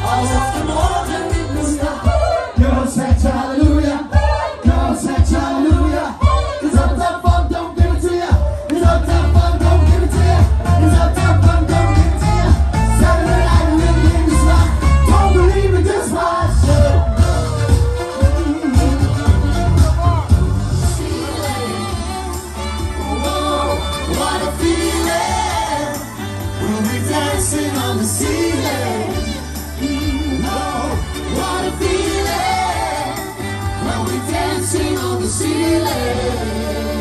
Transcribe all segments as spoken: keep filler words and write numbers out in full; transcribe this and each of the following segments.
Als of de morgen niet bestaat. Girl set hallelujah. Girl set hallelujah. Cause uptown funk don't give it to ya. Cause uptown funk don't give it to ya. Cause uptown funk don't give it to ya. Saturday night living in the spot. Don't believe it, just watch. What a feeling when we're dancing on the ceiling. Oh, what a feeling when we're dancing on the ceiling.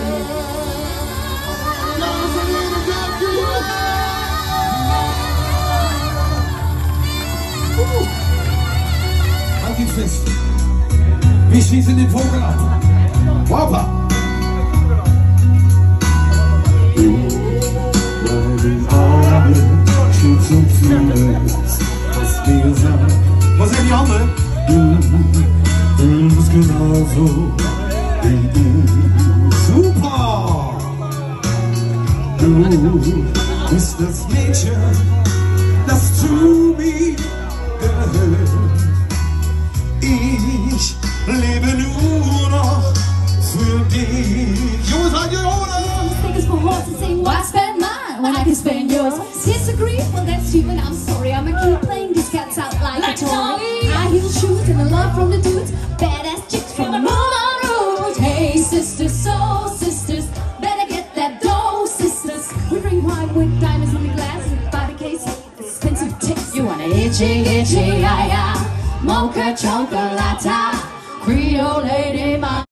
Halt ihn fest. Wir schießen den Vogel ab. Hoppa! Wo sind die anderen? Du bist genauso wie ich. Super! Du bist das Mädchen, das zu mir gehört. Ich lebe nur noch für dich. Jungs, seid ihr oder? Fingers for horses saying, why spend mine when I can spend yours? Disagree? Well, that's stupid. I'm sorry. I'ma keep playing these cats out like a toy. High heel shoes and a love from the dudes. Badass chicks from the Moulin Rouge. Hey, sisters, soul sisters, better get that dough, sisters. We drink wine with diamonds in the glass and buy the case of expensive tips. You want a itchy, itchy, ya ya, mocha chocolate, Creole lady, my.